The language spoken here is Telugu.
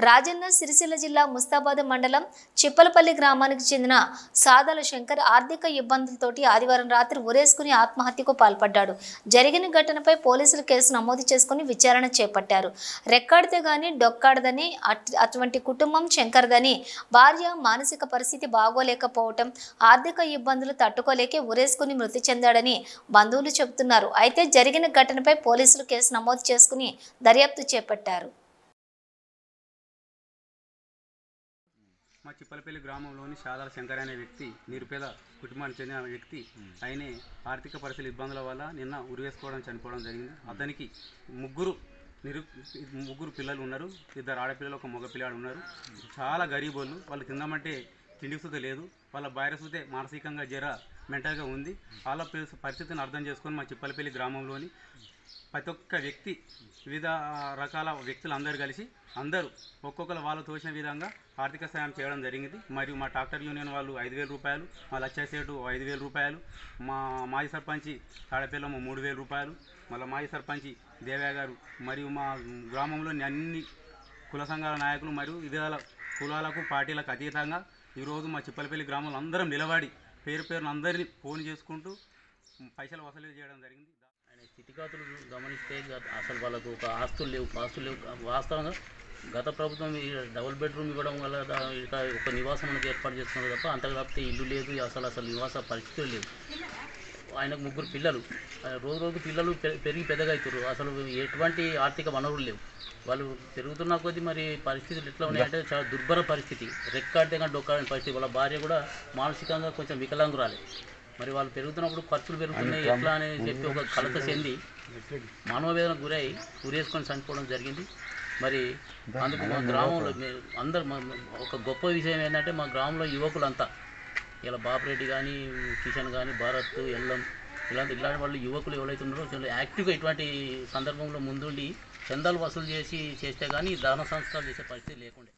రాజన్న సిరిసిల్ల జిల్లా ముస్తాబాద్ మండలం చిప్పలపల్లి గ్రామానికి చెందిన సాదల శంకర్ ఆర్థిక ఇబ్బందులతోటి ఆదివారం రాత్రి ఉరేసుకుని ఆత్మహత్యకు పాల్పడ్డాడు. జరిగిన ఘటనపై పోలీసులు కేసు నమోదు చేసుకుని విచారణ చేపట్టారు. రెక్కాడితే గాని డొక్కాడదని అటువంటి కుటుంబం శంకర్దని, భార్య మానసిక పరిస్థితి బాగోలేకపోవటం, ఆర్థిక ఇబ్బందులు తట్టుకోలేకే ఉరేసుకుని మృతి చెందాడని బంధువులు చెబుతున్నారు. అయితే జరిగిన ఘటనపై పోలీసులు కేసు నమోదు చేసుకుని దర్యాప్తు చేపట్టారు. మా చిప్పలపల్లి గ్రామంలోని సాదల శంకర్ అనే వ్యక్తి నిరుపేద కుటుంబానికి చెందిన వ్యక్తి. ఆయనే ఆర్థిక పరిస్థితుల ఇబ్బందుల వల్ల నిన్న ఉరివేసుకోవడం చనిపోవడం జరిగింది. అతనికి ముగ్గురు పిల్లలు ఉన్నారు. 2 ఆడపిల్లలు, 1 మగ పిల్లాడు ఉన్నారు. చాలా గరీబోళ్ళు. వాళ్ళు తిందామంటే తిండికి సుద్ధ లేదు. వాళ్ళ భార్య సుద్ధే మానసికంగా మెంటల్గా ఉంది. వాళ్ళ పరిస్థితిని అర్థం చేసుకొని మా చిప్పలపల్లి గ్రామంలోని ప్రతి ఒక్క వ్యక్తి, వివిధ రకాల వ్యక్తులు అందరూ కలిసి ఒక్కొక్కరు వాళ్ళు తోచిన విధంగా ఆర్థిక సాయం చేయడం జరిగింది. మరియు మా ట్రాక్టర్ యూనియన్ వాళ్ళు 5,000 రూపాయలు, మా లచ్చాసేటు 5,000 రూపాయలు, మా మాజీ సర్పంచి తాడపల్లి 3,000 రూపాయలు, మళ్ళీ మాజీ సర్పంచి దేవయ్య గారు, మరియు మా గ్రామంలోని అన్ని కుల సంఘాల నాయకులు మరియు వివిధ కులాలకు పార్టీలకు అతీతంగా ఈరోజు మా చిప్పలపల్లి గ్రామంలో అందరం నిలబడి పేరున అందరినీ ఫోన్ చేసుకుంటూ పైసలు వసూలు చేయడం జరిగింది. ఆయన స్థితిగతులు గమనిస్తే అసలు వాళ్ళకు ఒక ఆస్తులు లేవు. వాస్తవంగా గత ప్రభుత్వం డబుల్ బెడ్రూమ్ ఇవ్వడం వల్ల ఒక నివాసం అనేది ఏర్పాటు చేస్తున్నారు తప్ప అంతకు తప్పితే ఇల్లు లేదు, అసలు నివాస పరిస్థితులు లేవు. ఆయనకు 3 పిల్లలు. రోజు పిల్లలు పెరిగి పెద్దగా అవుతారు. అసలు ఎటువంటి ఆర్థిక వనరులు లేవు. వాళ్ళు పెరుగుతున్న కొద్దీ మరి పరిస్థితులు ఎట్లా ఉన్నాయంటే చాలా దుర్భర పరిస్థితి. రెక్కాడితే కానీ డొక్కాడని పరిస్థితి. వాళ్ళ భార్య కూడా మానసికంగా కొంచెం వికలాంగురాలే. మరి వాళ్ళు పెరుగుతున్నప్పుడు ఖర్చులు పెరుగుతున్నాయి ఎట్లా అని చెప్పి ఒక కలత చెంది మనోవేదనకు గురై ఉరేసుకొని చనిపోవడం జరిగింది. మరి అందుకు మా గ్రామంలో అందరు ఒక గొప్ప విషయం ఏంటంటే మా గ్రామంలో యువకులంతా ఇలా బాపిరెడ్డి కానీ, కిషన్ కానీ, భారత్, ఎల్లం ఇలాంటి వాళ్ళు యువకులు ఎవరైతే ఉన్నారో చాలా యాక్టివ్గా ఇటువంటి సందర్భంలో ముందుండి చందాలు వసూలు చేస్తే కానీ దాన సంస్కారాలు చేసే పరిస్థితి లేకుండే.